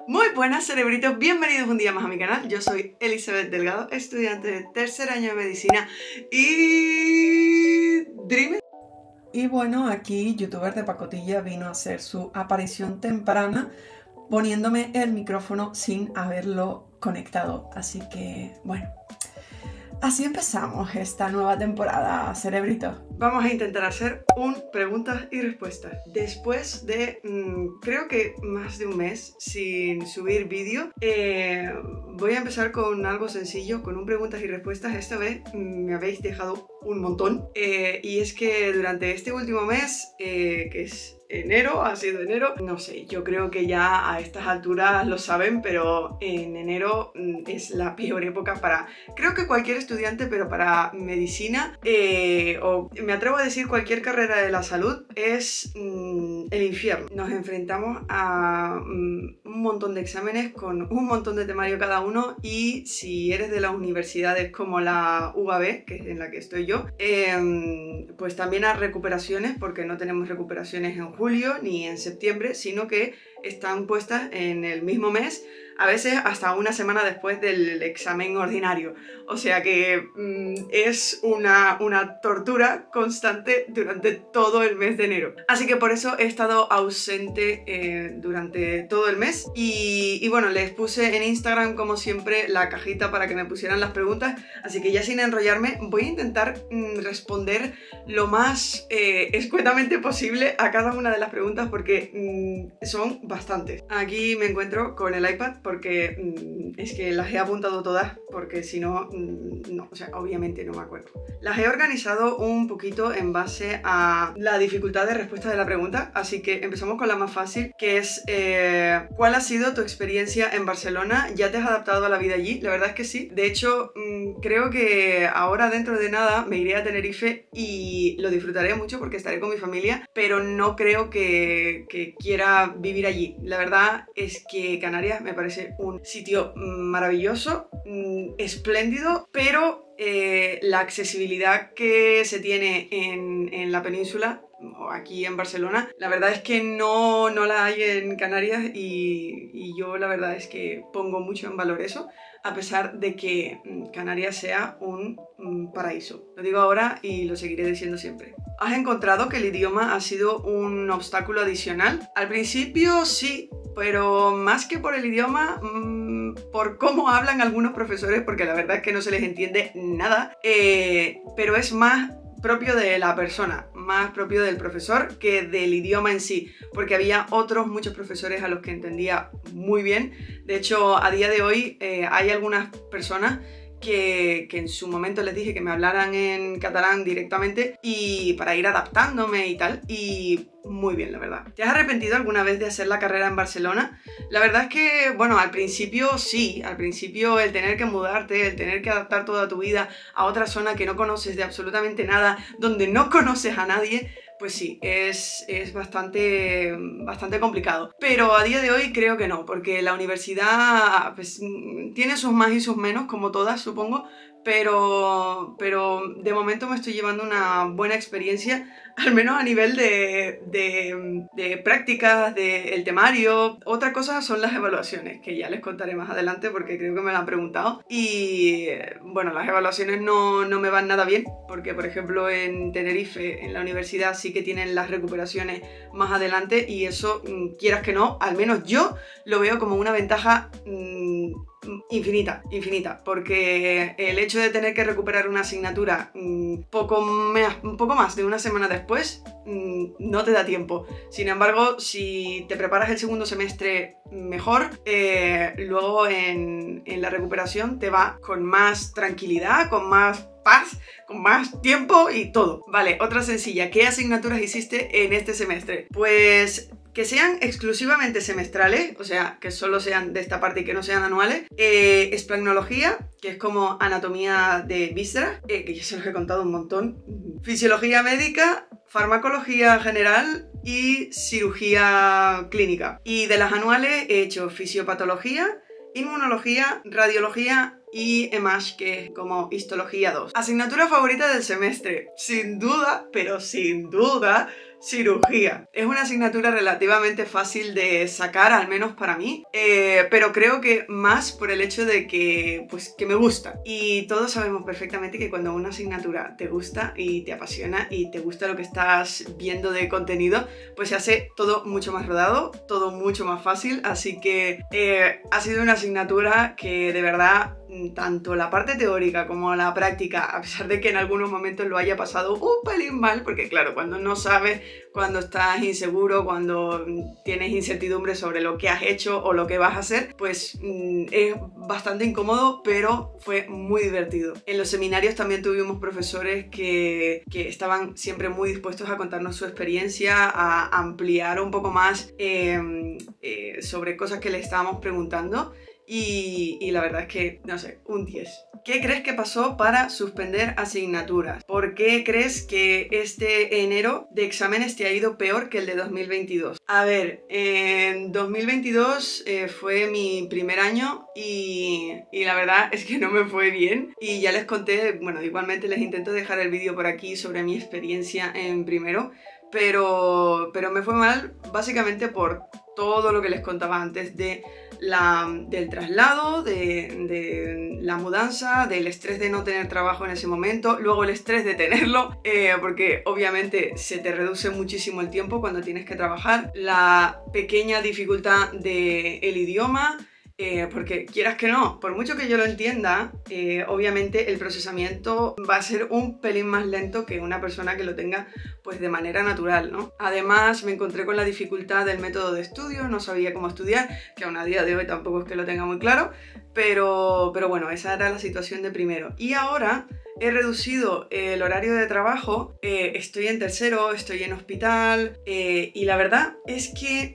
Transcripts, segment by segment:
Muy buenas cerebritos, bienvenidos un día más a mi canal. Yo soy Elizabeth Delgado, estudiante de tercer año de medicina y... Dreamer. Y bueno, aquí youtuber de pacotilla vino a hacer su aparición temprana poniéndome el micrófono sin haberlo conectado. Así que, bueno, así empezamos esta nueva temporada, cerebritos. Vamos a intentar hacer un preguntas y respuestas. Después de, creo que más de un mes sin subir vídeo, voy a empezar con algo sencillo, con un preguntas y respuestas. Esta vez me habéis dejado un montón. Y es que durante este último mes, que es enero, ha sido enero, no sé, yo creo que ya a estas alturas lo saben, pero en enero es la peor época para, creo que cualquier estudiante, pero para medicina, o me atrevo a decir cualquier carrera de la salud, es el infierno. Nos enfrentamos a un montón de exámenes con un montón de temario cada uno, y si eres de las universidades como la UAB, que es en la que estoy yo, pues también a recuperaciones, porque no tenemos recuperaciones en julio ni en septiembre, sino que están puestas en el mismo mes, a veces hasta una semana después del examen ordinario. O sea que es una tortura constante durante todo el mes de enero. Así que por eso he estado ausente durante todo el mes. Y bueno, les puse en Instagram, como siempre, la cajita para que me pusieran las preguntas. Así que ya sin enrollarme, voy a intentar responder lo más escuetamente posible a cada una de las preguntas, porque son bastantes. Aquí me encuentro con el iPad porque es que las he apuntado todas, porque si no, no, o sea, obviamente no me acuerdo. Las he organizado un poquito en base a la dificultad de respuesta de la pregunta, así que empezamos con la más fácil, que es ¿cuál ha sido tu experiencia en Barcelona? ¿Ya te has adaptado a la vida allí? La verdad es que sí. De hecho, creo que ahora dentro de nada me iré a Tenerife y lo disfrutaré mucho porque estaré con mi familia, pero no creo que quiera vivir allí. La verdad es que Canarias me parece un sitio maravilloso, espléndido, pero la accesibilidad que se tiene en la península o aquí en Barcelona, la verdad es que no la hay en Canarias, y yo la verdad es que pongo mucho en valor eso, a pesar de que Canarias sea un paraíso. Lo digo ahora y lo seguiré diciendo siempre. ¿Has encontrado que el idioma ha sido un obstáculo adicional? Al principio sí, pero más que por el idioma, por cómo hablan algunos profesores, porque la verdad es que no se les entiende nada, pero es más propio de la persona, más propio del profesor que del idioma en sí, porque había muchos profesores a los que entendía muy bien. De hecho, a día de hoy hay algunas personas que en su momento les dije que me hablaran en catalán directamente, y para ir adaptándome y tal, y muy bien, la verdad. ¿Te has arrepentido alguna vez de hacer la carrera en Barcelona? La verdad es que, bueno, al principio sí, al principio el tener que mudarte, el tener que adaptar toda tu vida a otra zona que no conoces de absolutamente nada, donde no conoces a nadie, pues sí, es bastante complicado. Pero a día de hoy creo que no, porque la universidad pues, tiene sus más y sus menos, como todas, supongo, pero de momento me estoy llevando una buena experiencia, al menos a nivel de prácticas, del temario. Otra cosa son las evaluaciones, que ya les contaré más adelante porque creo que me lo han preguntado. Y bueno, las evaluaciones no me van nada bien, porque por ejemplo en Tenerife, en la universidad, sí que tienen las recuperaciones más adelante, y eso, quieras que no, al menos yo lo veo como una ventaja infinita, porque el hecho de tener que recuperar una asignatura un poco más de una semana después, no te da tiempo. Sin embargo, si te preparas el segundo semestre mejor, luego en la recuperación te va con más tranquilidad, con más paz, con más tiempo y todo. Vale, otra sencilla. ¿Qué asignaturas hiciste en este semestre? Pues que sean exclusivamente semestrales, o sea, que solo sean de esta parte y que no sean anuales. Esplenología, que es como anatomía de vísceras, que ya se los he contado un montón. Fisiología médica, farmacología general y cirugía clínica. Y de las anuales he hecho fisiopatología, inmunología, radiología y EMASH, que es como Histología 2. Asignatura favorita del semestre, sin duda, pero sin duda, cirugía. Es una asignatura relativamente fácil de sacar, al menos para mí, pero creo que más por el hecho de que, pues, que me gusta. Y todos sabemos perfectamente que cuando una asignatura te gusta y te apasiona y te gusta lo que estás viendo de contenido, pues se hace todo mucho más rodado, todo mucho más fácil, así que ha sido una asignatura que de verdad, tanto la parte teórica como la práctica, a pesar de que en algunos momentos lo haya pasado un pelín mal, porque claro, cuando no sabes, cuando estás inseguro, cuando tienes incertidumbre sobre lo que has hecho o lo que vas a hacer, pues es bastante incómodo, pero fue muy divertido. En los seminarios también tuvimos profesores que estaban siempre muy dispuestos a contarnos su experiencia, a ampliar un poco más sobre cosas que le estábamos preguntando. Y la verdad es que, no sé, un 10. ¿Qué crees que pasó para suspender asignaturas? ¿Por qué crees que este enero de exámenes te ha ido peor que el de 2022? A ver, en 2022 fue mi primer año y la verdad es que no me fue bien. Y ya les conté, bueno, igualmente les intento dejar el vídeo por aquí sobre mi experiencia en primero, pero me fue mal básicamente por todo lo que les contaba antes del traslado, de la mudanza, del estrés de no tener trabajo en ese momento, luego el estrés de tenerlo, porque obviamente se te reduce muchísimo el tiempo cuando tienes que trabajar, la pequeña dificultad del idioma, porque quieras que no, por mucho que yo lo entienda, obviamente el procesamiento va a ser un pelín más lento que una persona que lo tenga pues de manera natural, ¿no? Además me encontré con la dificultad del método de estudio, no sabía cómo estudiar, que aún a día de hoy tampoco es que lo tenga muy claro, pero bueno, esa era la situación de primero. Y ahora he reducido el horario de trabajo, estoy en tercero, estoy en hospital, y la verdad es que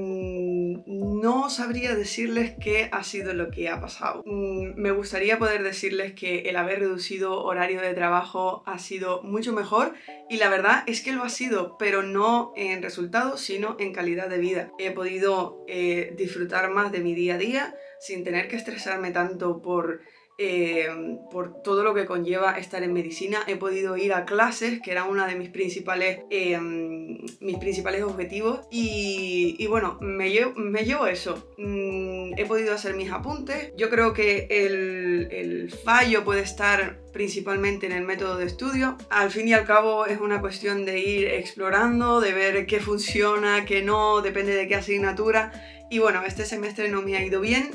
no sabría decirles qué ha sido lo que ha pasado. Me gustaría poder decirles que el haber reducido horario de trabajo ha sido mucho mejor, y la verdad es que lo ha sido, pero no en resultados, sino en calidad de vida. He podido disfrutar más de mi día a día sin tener que estresarme tanto por todo lo que conlleva estar en medicina. He podido ir a clases, que era uno de mis principales objetivos, y bueno, me llevo eso. He podido hacer mis apuntes. Yo creo que el fallo puede estar principalmente en el método de estudio. Al fin y al cabo es una cuestión de ir explorando, de ver qué funciona, qué no, depende de qué asignatura. Y bueno, este semestre no me ha ido bien,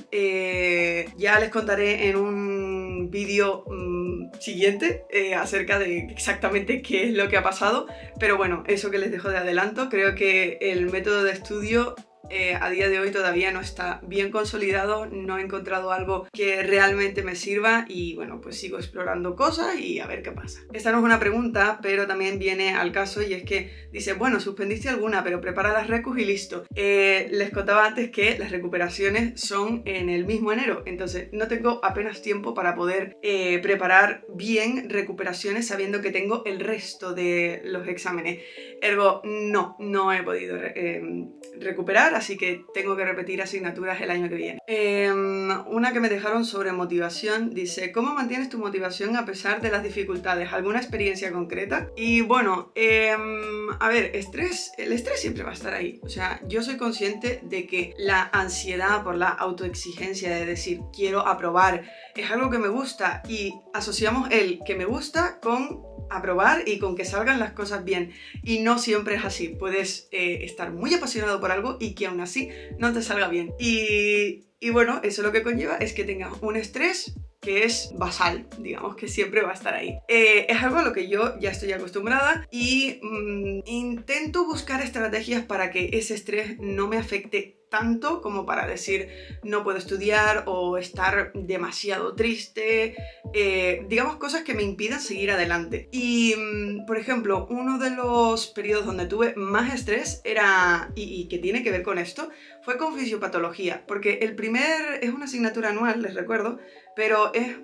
ya les contaré en un vídeo siguiente acerca de exactamente qué es lo que ha pasado, pero bueno, eso que les dejo de adelanto, creo que el método de estudio a día de hoy todavía no está bien consolidado, no he encontrado algo que realmente me sirva y bueno, pues sigo explorando cosas y a ver qué pasa. Esta no es una pregunta, pero también viene al caso, y es que dice, bueno, suspendiste alguna, pero prepara las recus y listo. Les contaba antes que las recuperaciones son en el mismo enero, entonces no tengo apenas tiempo para poder preparar bien recuperaciones sabiendo que tengo el resto de los exámenes. Ergo, no he podido recuperar, así que tengo que repetir asignaturas el año que viene. Una que me dejaron sobre motivación, dice, ¿cómo mantienes tu motivación a pesar de las dificultades? ¿Alguna experiencia concreta? Y bueno, a ver, el estrés siempre va a estar ahí. O sea, yo soy consciente de que la ansiedad por la autoexigencia de decir, quiero aprobar, es algo que me gusta, y asociamos el que me gusta con aprobar y con que salgan las cosas bien, y no siempre es así. Puedes estar muy apasionado por algo y que aún así no te salga bien, y bueno, eso lo que conlleva es que tengas un estrés que es basal, digamos que siempre va a estar ahí. Es algo a lo que yo ya estoy acostumbrada y intento buscar estrategias para que ese estrés no me afecte tanto como para decir no puedo estudiar o estar demasiado triste, digamos cosas que me impidan seguir adelante. Y por ejemplo, uno de los periodos donde tuve más estrés era, y que tiene que ver con esto, fue con fisiopatología, porque el primer es una asignatura anual, les recuerdo, pero es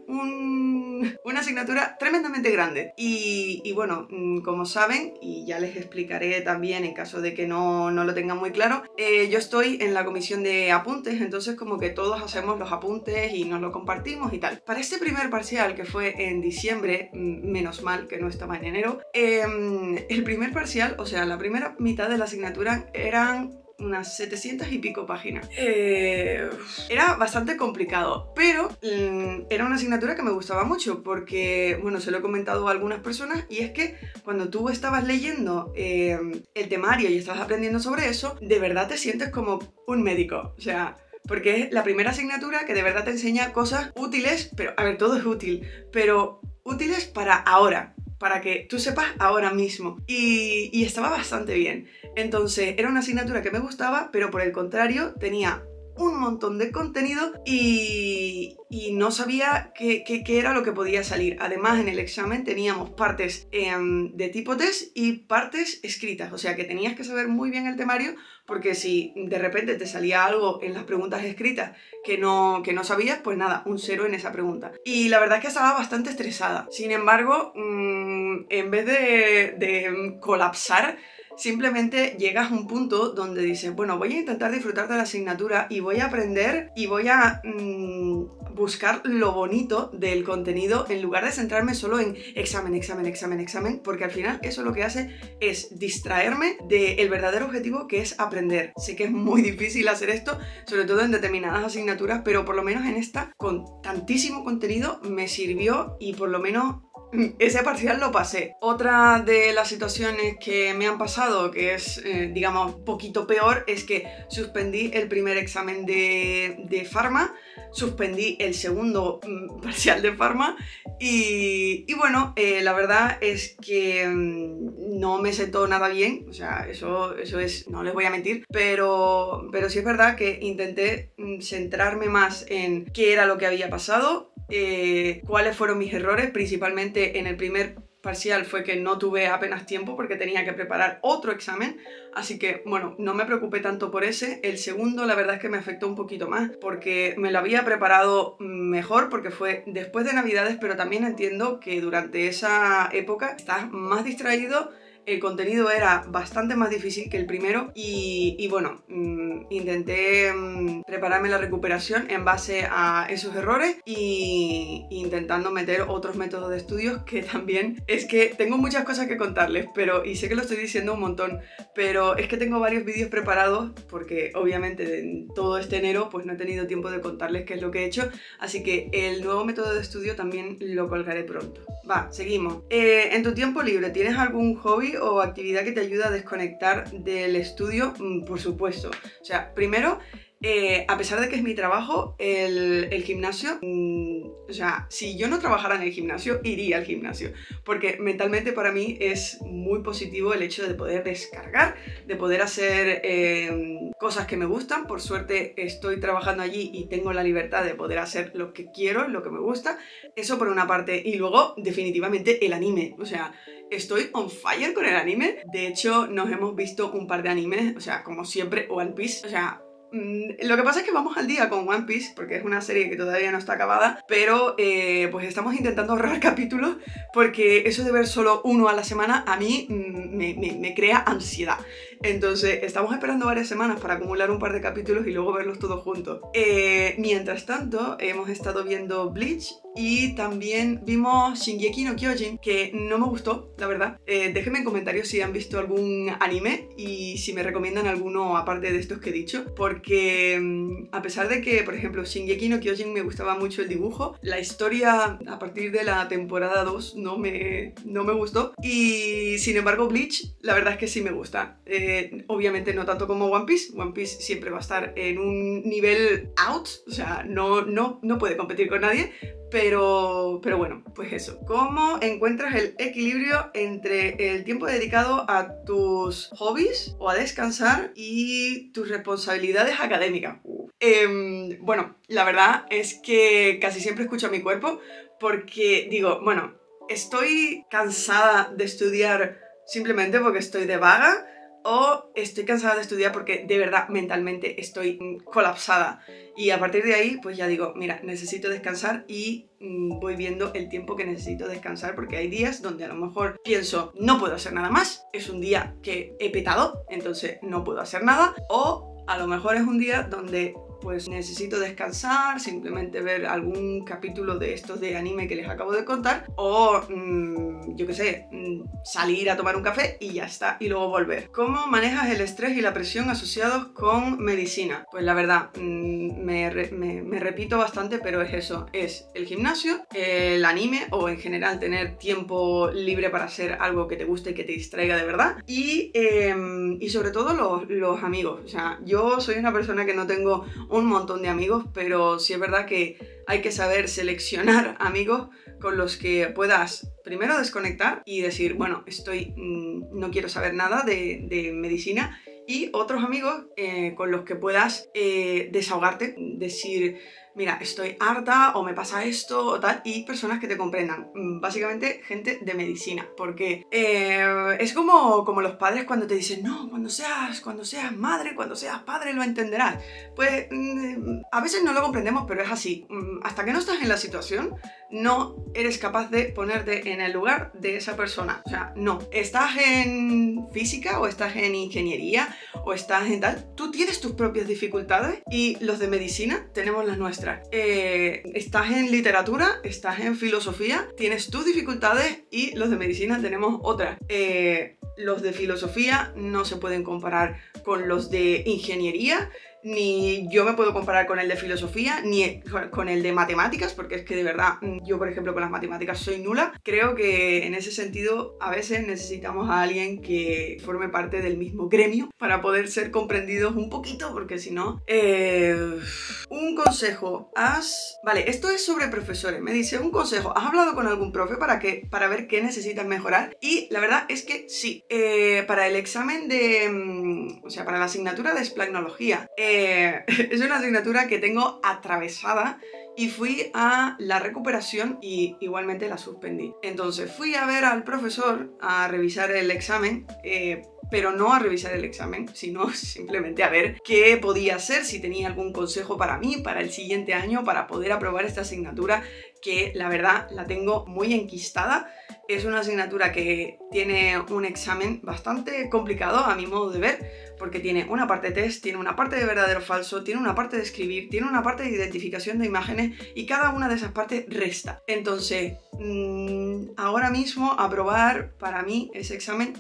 una asignatura tremendamente grande. Y bueno, como saben, y ya les explicaré también en caso de que no lo tengan muy claro, yo estoy en la comisión de apuntes, entonces como que todos hacemos los apuntes y nos lo compartimos y tal. Para este primer parcial, que fue en diciembre, menos mal que no estaba en enero, el primer parcial, o sea, la primera mitad de la asignatura eran unas 700 y pico páginas. Era bastante complicado, pero era una asignatura que me gustaba mucho porque, bueno, se lo he comentado a algunas personas, y es que cuando tú estabas leyendo el temario y estabas aprendiendo sobre eso, de verdad te sientes como un médico, o sea... Porque es la primera asignatura que de verdad te enseña cosas útiles, pero, a ver, todo es útil, pero útiles para ahora, para que tú sepas ahora mismo. Y estaba bastante bien. Entonces, era una asignatura que me gustaba, pero por el contrario, tenía un montón de contenido y no sabía qué era lo que podía salir. Además, en el examen teníamos partes de tipo test y partes escritas, o sea que tenías que saber muy bien el temario, porque si de repente te salía algo en las preguntas escritas que no sabías, pues nada, un 0 en esa pregunta. Y la verdad es que estaba bastante estresada. Sin embargo, en vez de colapsar, simplemente llegas a un punto donde dices, bueno, voy a intentar disfrutar de la asignatura y voy a aprender y voy a buscar lo bonito del contenido en lugar de centrarme solo en examen, examen, examen, examen, porque al final eso lo que hace es distraerme del verdadero objetivo, que es aprender. Sé que es muy difícil hacer esto, sobre todo en determinadas asignaturas, pero por lo menos en esta, con tantísimo contenido, me sirvió y por lo menos ese parcial lo pasé. Otra de las situaciones que me han pasado, que es, digamos, un poquito peor, es que suspendí el primer examen de Pharma, suspendí el segundo parcial de Pharma y bueno, la verdad es que no me sentó nada bien, o sea, eso es, no les voy a mentir, pero sí es verdad que intenté centrarme más en qué era lo que había pasado, cuáles fueron mis errores. Principalmente en el primer parcial fue que no tuve apenas tiempo porque tenía que preparar otro examen, así que bueno, no me preocupé tanto por ese. El segundo la verdad es que me afectó un poquito más porque me lo había preparado mejor, porque fue después de Navidades, pero también entiendo que durante esa época estás más distraído. El contenido era bastante más difícil que el primero y bueno, intenté prepararme la recuperación en base a esos errores y intentando meter otros métodos de estudios, que también es que tengo muchas cosas que contarles, y sé que lo estoy diciendo un montón, pero es que tengo varios vídeos preparados porque obviamente en todo este enero pues no he tenido tiempo de contarles qué es lo que he hecho, así que el nuevo método de estudio también lo colgaré pronto. Va, seguimos. En tu tiempo libre, ¿tienes algún hobby o actividad que te ayuda a desconectar del estudio? Por supuesto. O sea, primero, a pesar de que es mi trabajo, el gimnasio, o sea, si yo no trabajara en el gimnasio, iría al gimnasio, porque mentalmente para mí es muy positivo el hecho de poder descargar, de poder hacer cosas que me gustan. Por suerte estoy trabajando allí y tengo la libertad de poder hacer lo que quiero, lo que me gusta. Eso por una parte. Y luego, definitivamente, el anime. O sea, estoy on fire con el anime. De hecho, nos hemos visto un par de animes, o sea, como siempre, One Piece. O sea, lo que pasa es que vamos al día con One Piece porque es una serie que todavía no está acabada, pero pues estamos intentando ahorrar capítulos porque eso de ver solo uno a la semana a mí me crea ansiedad. Entonces estamos esperando varias semanas para acumular un par de capítulos y luego verlos todos juntos. Mientras tanto, hemos estado viendo Bleach y también vimos Shingeki no Kyojin, que no me gustó, la verdad. Déjenme en comentarios si han visto algún anime y si me recomiendan alguno aparte de estos que he dicho, porque a pesar de que, por ejemplo, Shingeki no Kyojin me gustaba mucho el dibujo, la historia a partir de la temporada 2 no me gustó, y sin embargo Bleach la verdad es que sí me gusta. Obviamente no tanto como One Piece. One Piece siempre va a estar en un nivel out, o sea, no puede competir con nadie, pero bueno, pues eso. ¿Cómo encuentras el equilibrio entre el tiempo dedicado a tus hobbies o a descansar y tus responsabilidades académicas? Bueno, la verdad es que casi siempre escucho a mi cuerpo, porque digo, bueno, estoy cansada de estudiar simplemente porque estoy de vaga, o estoy cansada de estudiar porque de verdad mentalmente estoy colapsada, y a partir de ahí pues ya digo, mira, necesito descansar y voy viendo el tiempo que necesito descansar, porque hay días donde a lo mejor pienso no puedo hacer nada más, es un día que he petado, entonces no puedo hacer nada, o A lo mejor es un día donde pues necesito descansar, simplemente ver algún capítulo de estos de anime que les acabo de contar, o yo qué sé, salir a tomar un café y ya está, y luego volver. ¿Cómo manejas el estrés y la presión asociados con medicina? Pues la verdad, me repito bastante, pero es eso, es el gimnasio, el anime, o en general tener tiempo libre para hacer algo que te guste y que te distraiga de verdad, y sobre todo los amigos. O sea, yo soy una persona que no tengo un montón de amigos, pero sí es verdad que hay que saber seleccionar amigos con los que puedas primero desconectar y decir, bueno, no quiero saber nada de medicina, y otros amigos con los que puedas desahogarte, decir, mira, estoy harta o me pasa esto o tal, y personas que te comprendan, básicamente gente de medicina, porque es como los padres cuando te dicen, no, cuando seas madre, cuando seas padre lo entenderás. Pues a veces no lo comprendemos, pero es así. Hasta que no estás en la situación, no eres capaz de ponerte en el lugar de esa persona. O sea, no. Estás en física o estás en ingeniería o estás en tal, tú tienes tus propias dificultades y los de medicina tenemos las nuestras. Estás en literatura, estás en filosofía, tienes tus dificultades y los de medicina tenemos otras. Los de filosofía no se pueden comparar con los de ingeniería, ni yo me puedo comparar con el de filosofía, ni con el de matemáticas, porque es que de verdad, yo por ejemplo con las matemáticas soy nula. Creo que en ese sentido a veces necesitamos a alguien que forme parte del mismo gremio para poder ser comprendidos un poquito, porque si no... Un consejo, Vale, esto es sobre profesores, me dice, un consejo, ¿has hablado con algún profe para ver qué necesitas mejorar? Y la verdad es que sí, para el examen de... o sea, para la asignatura de esplagnología, es una asignatura que tengo atravesada y fui a la recuperación y igualmente la suspendí. Entonces fui a ver al profesor a revisar el examen, pero no a revisar el examen, sino simplemente a ver qué podía hacer, si tenía algún consejo para mí, para el siguiente año, para poder aprobar esta asignatura, que la verdad la tengo muy enquistada. Es una asignatura que tiene un examen bastante complicado a mi modo de ver, porque tiene una parte test, tiene una parte de verdadero o falso, tiene una parte de escribir, tiene una parte de identificación de imágenes, y cada una de esas partes resta. Entonces, ahora mismo aprobar para mí ese examen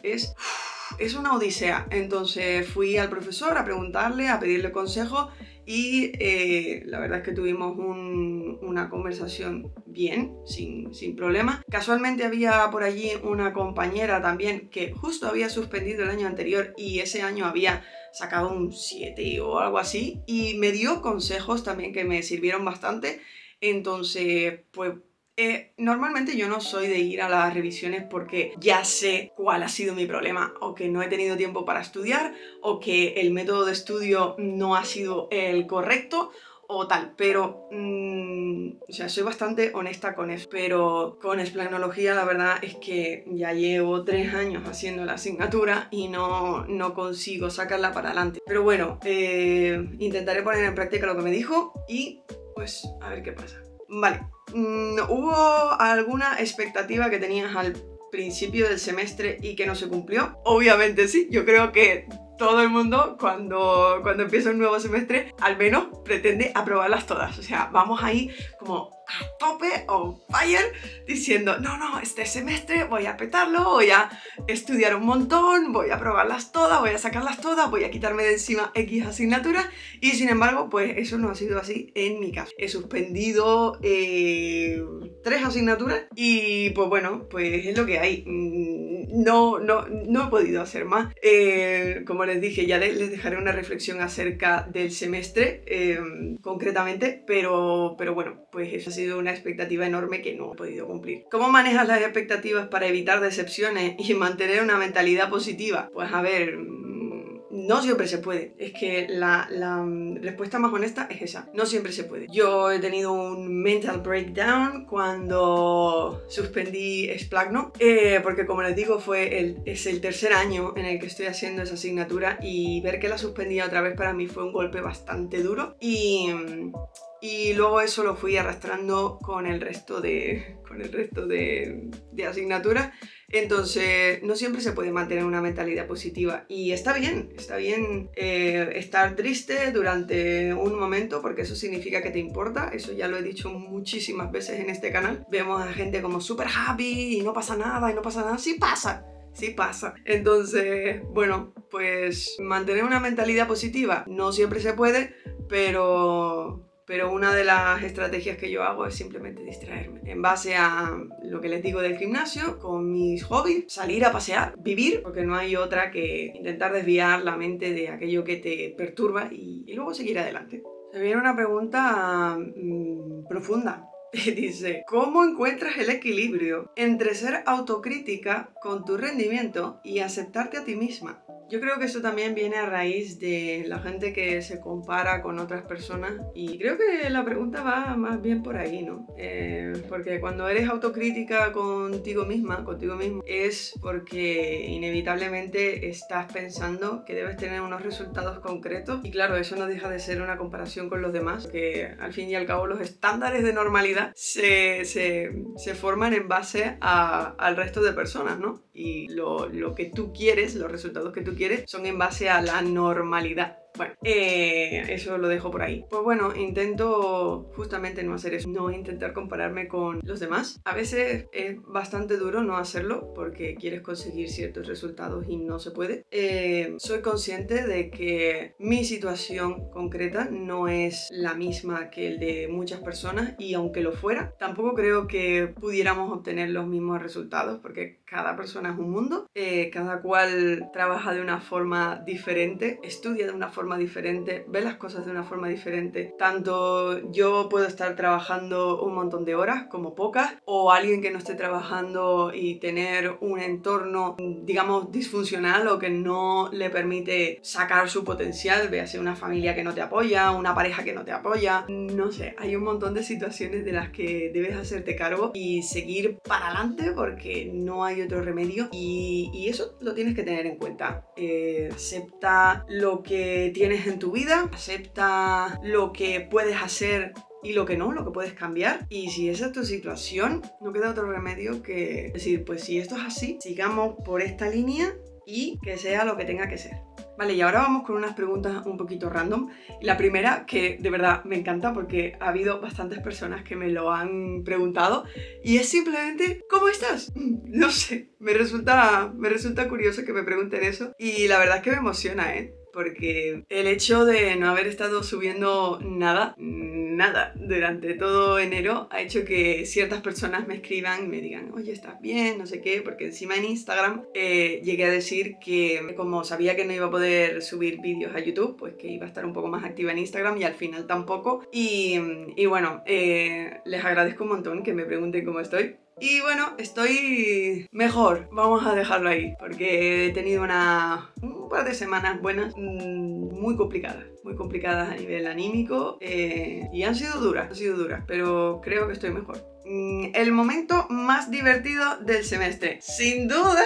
es una odisea. Entonces fui al profesor a preguntarle, a pedirle consejo, y la verdad es que tuvimos una conversación bien, sin problema. Casualmente había por allí una compañera también que justo había suspendido el año anterior y ese año había sacado un 7 o algo así, y me dio consejos también que me sirvieron bastante. Entonces, pues normalmente yo no soy de ir a las revisiones porque ya sé cuál ha sido mi problema, o que no he tenido tiempo para estudiar, o que el método de estudio no ha sido el correcto, o tal, pero o sea, soy bastante honesta con eso. Pero con esplagnología la verdad es que ya llevo 3 años haciendo la asignatura y no consigo sacarla para adelante. Pero bueno, intentaré poner en práctica lo que me dijo y pues a ver qué pasa. Vale, ¿hubo alguna expectativa que tenías al principio del semestre y que no se cumplió? Obviamente sí, yo creo que todo el mundo cuando empieza un nuevo semestre al menos pretende aprobarlas todas. O sea, vamos ahí como a tope, on fire, diciendo no, este semestre voy a petarlo, voy a estudiar un montón, voy a aprobarlas todas, voy a sacarlas todas, voy a quitarme de encima X asignaturas. Y sin embargo, pues eso no ha sido así en mi caso. He suspendido 3 asignaturas y pues bueno, pues es lo que hay. No he podido hacer más. Como les dije, ya les dejaré una reflexión acerca del semestre concretamente, pero bueno, pues eso ha sido una expectativa enorme que no he podido cumplir. ¿Cómo manejas las expectativas para evitar decepciones y mantener una mentalidad positiva? Pues a ver, no siempre se puede. Es que la respuesta más honesta es esa. No siempre se puede. Yo he tenido un mental breakdown cuando suspendí Splagno, porque como les digo, es el tercer año en el que estoy haciendo esa asignatura, y ver que la suspendía otra vez para mí fue un golpe bastante duro. Y y luego eso lo fui arrastrando con el resto de asignaturas. Entonces no siempre se puede mantener una mentalidad positiva y está bien estar triste durante un momento, porque eso significa que te importa. Eso ya lo he dicho muchísimas veces en este canal. Vemos a gente como súper happy y no pasa nada, sí pasa. Sí pasa. Entonces, bueno, pues mantener una mentalidad positiva no siempre se puede, pero una de las estrategias que yo hago es simplemente distraerme. En base a lo que les digo del gimnasio, con mis hobbies, salir a pasear, vivir, porque no hay otra que intentar desviar la mente de aquello que te perturba y luego seguir adelante. Se viene una pregunta profunda. Dice, ¿cómo encuentras el equilibrio entre ser autocrítica con tu rendimiento y aceptarte a ti misma? Yo creo que eso también viene a raíz de la gente que se compara con otras personas y creo que la pregunta va más bien por ahí, ¿no? Porque cuando eres autocrítica contigo mismo, es porque inevitablemente estás pensando que debes tener unos resultados concretos y claro, eso no deja de ser una comparación con los demás, que al fin y al cabo los estándares de normalidad se forman en base al resto de personas, ¿no? Y lo que tú quieres, los resultados que tú quieres, son en base a la normalidad. Bueno, eso lo dejo por ahí. Pues bueno, intento justamente no hacer eso, no intentar compararme con los demás. A veces es bastante duro no hacerlo porque quieres conseguir ciertos resultados y no se puede. Soy consciente de que mi situación concreta no es la misma que el de muchas personas y aunque lo fuera, tampoco creo que pudiéramos obtener los mismos resultados porque cada persona es un mundo, cada cual trabaja de una forma diferente, estudia de una forma diferente, ve las cosas de una forma diferente. Tanto yo puedo estar trabajando un montón de horas como pocas, o alguien que no esté trabajando y tener un entorno, digamos, disfuncional o que no le permite sacar su potencial, véase una familia que no te apoya, una pareja que no te apoya, no sé, hay un montón de situaciones de las que debes hacerte cargo y seguir para adelante porque no hay otro remedio y eso lo tienes que tener en cuenta. Acepta lo que tienes en tu vida, acepta lo que puedes hacer y lo que no, lo que puedes cambiar. Y si esa es tu situación, no queda otro remedio que decir, pues si esto es así, sigamos por esta línea y que sea lo que tenga que ser. Vale, y ahora vamos con unas preguntas un poquito random. La primera, que de verdad me encanta porque ha habido bastantes personas que me lo han preguntado y es simplemente, ¿cómo estás? No sé, me resulta curioso que me pregunten eso y la verdad es que me emociona, porque el hecho de no haber estado subiendo nada durante todo enero ha hecho que ciertas personas me escriban y me digan, oye, ¿estás bien? No sé qué, porque encima en Instagram llegué a decir que como sabía que no iba a poder subir vídeos a YouTube, pues que iba a estar un poco más activa en Instagram y al final tampoco. Y bueno, les agradezco un montón que me pregunten cómo estoy. Y bueno, estoy mejor, vamos a dejarlo ahí, porque he tenido un par de semanas buenas, muy complicadas a nivel anímico y han sido duras, pero creo que estoy mejor. El momento más divertido del semestre, sin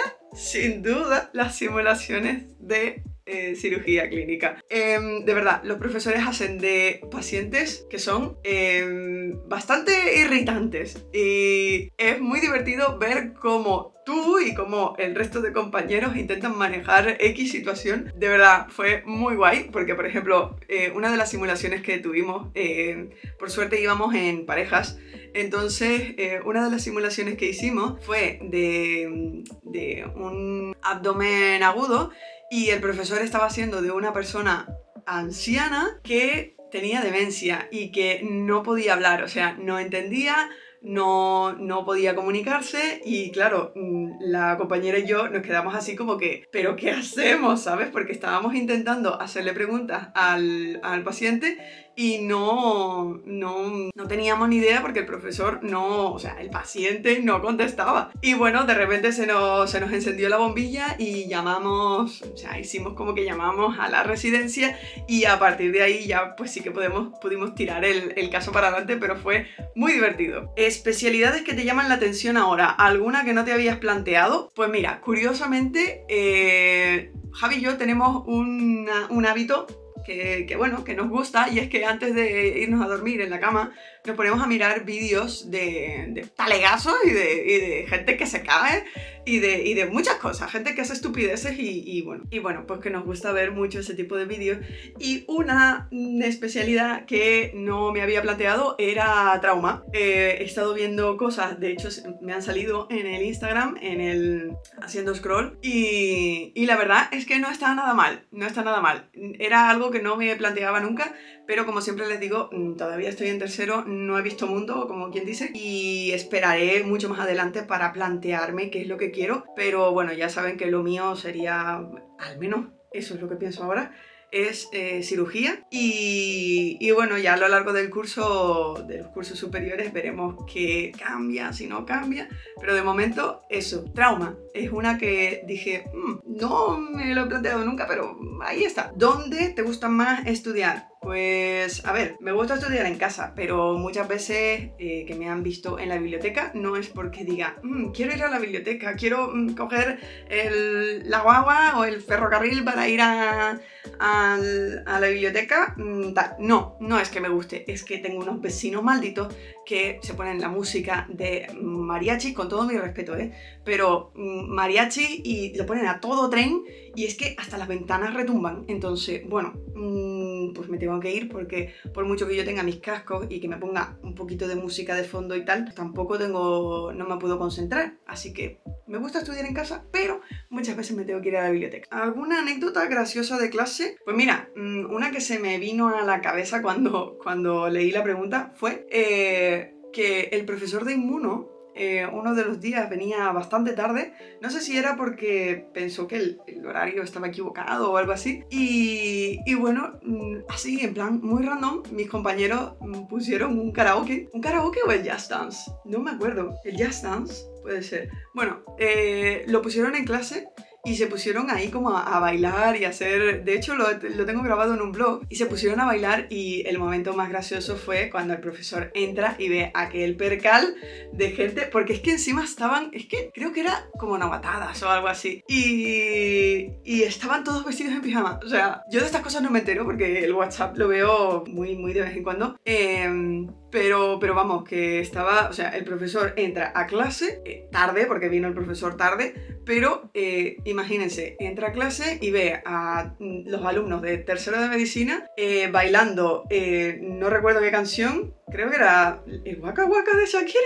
duda, las simulaciones de cirugía clínica. De verdad, los profesores hacen de pacientes que son bastante irritantes y es muy divertido ver cómo tú y como el resto de compañeros intentan manejar X situación. De verdad, fue muy guay porque, por ejemplo, una de las simulaciones que tuvimos, por suerte íbamos en parejas, entonces una de las simulaciones que hicimos fue de un abdomen agudo y el profesor estaba haciendo de una persona anciana que tenía demencia y que no podía hablar, o sea, no entendía, no podía comunicarse y claro, la compañera y yo nos quedamos así como que, ¿pero qué hacemos? ¿Sabes? Porque estábamos intentando hacerle preguntas al paciente y no teníamos ni idea porque el profesor o sea, el paciente no contestaba. Y bueno, de repente se nos encendió la bombilla y hicimos como que llamamos a la residencia y a partir de ahí ya pues sí que pudimos tirar el caso para adelante, pero fue muy divertido. Especialidades que te llaman la atención ahora, ¿alguna que no te habías planteado? Pues mira, curiosamente, Javi y yo tenemos un hábito bueno, que nos gusta, y es que antes de irnos a dormir en la cama nos ponemos a mirar vídeos de talegazos y de gente que se cae y de muchas cosas, gente que hace estupideces y bueno, pues que nos gusta ver mucho ese tipo de vídeos. Y una especialidad que no me había planteado era trauma. He estado viendo cosas, de hecho me han salido en el Instagram, haciendo scroll, y la verdad es que no está nada mal, no está nada mal. Era algo que no me planteaba nunca, pero como siempre les digo, todavía estoy en tercero, no he visto mundo, como quien dice, y esperaré mucho más adelante para plantearme qué es lo que quiero, pero bueno, ya saben que lo mío sería, al menos eso es lo que pienso ahora, es cirugía, y bueno, ya a lo largo de los cursos superiores veremos qué cambia, si no cambia, pero de momento eso, trauma, es una que dije, no me lo he planteado nunca, pero ahí está. ¿Dónde te gusta más estudiar? Pues, a ver, me gusta estudiar en casa, pero muchas veces que me han visto en la biblioteca no es porque diga, quiero ir a la biblioteca, quiero coger la guagua o el ferrocarril para ir a la biblioteca. No es que me guste, es que tengo unos vecinos malditos que se ponen la música de mariachi, con todo mi respeto, pero mariachi, y lo ponen a todo tren, y es que hasta las ventanas retumban. Entonces, bueno, pues me tengo que ir, porque por mucho que yo tenga mis cascos y que me ponga un poquito de música de fondo y tal, tampoco no me puedo concentrar. Así que me gusta estudiar en casa, pero muchas veces me tengo que ir a la biblioteca. ¿Alguna anécdota graciosa de clase? Pues mira, una que se me vino a la cabeza cuando leí la pregunta fue que el profesor de Inmuno, uno de los días venía bastante tarde, no sé si era porque pensó que el horario estaba equivocado o algo así, y bueno, así en plan muy random, mis compañeros pusieron un karaoke o el jazz dance, no me acuerdo, el jazz dance puede ser, bueno, lo pusieron en clase. Y se pusieron ahí como a bailar y a hacer... De hecho, lo tengo grabado en un blog. Y se pusieron a bailar, y el momento más gracioso fue cuando el profesor entra y ve aquel percal de gente. Porque es que encima estaban... Es que creo que era como novatadas o algo así. Y estaban todos vestidos en pijama. O sea, yo de estas cosas no me entero porque el WhatsApp lo veo muy, muy de vez en cuando. Pero vamos, que estaba... O sea, el profesor entra a clase tarde, porque vino el profesor tarde, pero... imagínense, entra a clase y ve a los alumnos de tercero de medicina bailando, no recuerdo qué canción, creo que era el Waka Waka de Shakira,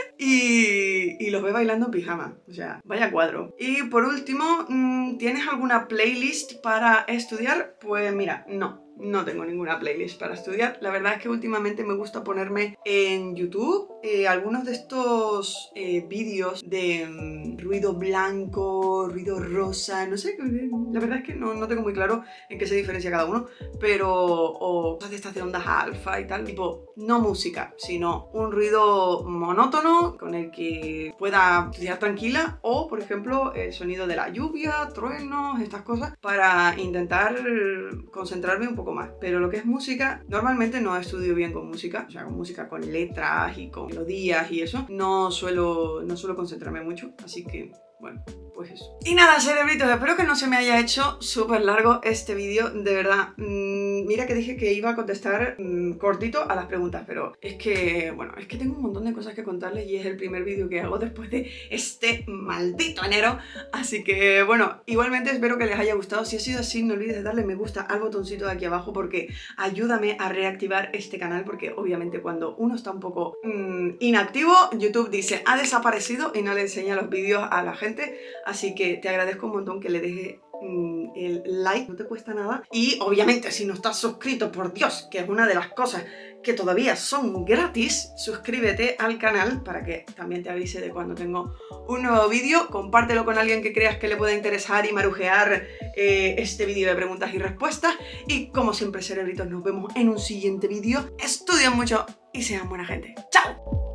y los ve bailando en pijama. O sea, vaya cuadro. Y por último, ¿tienes alguna playlist para estudiar? Pues mira, no tengo ninguna playlist para estudiar. La verdad es que últimamente me gusta ponerme en YouTube algunos de estos vídeos de ruido blanco, ruido rosa, no sé, la verdad es que no tengo muy claro en qué se diferencia cada uno, pero o cosas de estas de ondas alfa y tal, tipo, no música, sino un ruido monótono con el que pueda estudiar tranquila, o por ejemplo el sonido de la lluvia, truenos, estas cosas, para intentar concentrarme un poco más. Pero lo que es música, normalmente no estudio bien con música, o sea, con música con letras y con melodías y eso, no suelo concentrarme mucho, así que bueno, pues eso. Y nada, cerebritos, espero que no se me haya hecho súper largo este vídeo, de verdad. Mira que dije que iba a contestar cortito a las preguntas, pero es que, bueno, es que tengo un montón de cosas que contarles y es el primer vídeo que hago después de este maldito enero. Así que, bueno, igualmente espero que les haya gustado. Si ha sido así, no olvides darle me gusta al botoncito de aquí abajo, porque ayúdame a reactivar este canal, porque obviamente cuando uno está un poco inactivo, YouTube dice, ha desaparecido, y no le enseña los vídeos a la gente. Así que te agradezco un montón que le dejes el like, no te cuesta nada. Y obviamente si no estás suscrito, por Dios, que es una de las cosas que todavía son gratis, suscríbete al canal para que también te avise de cuando tengo un nuevo vídeo. Compártelo con alguien que creas que le pueda interesar y marujear este vídeo de preguntas y respuestas. Y como siempre, cerebritos, nos vemos en un siguiente vídeo. Estudien mucho y sean buena gente. ¡Chao!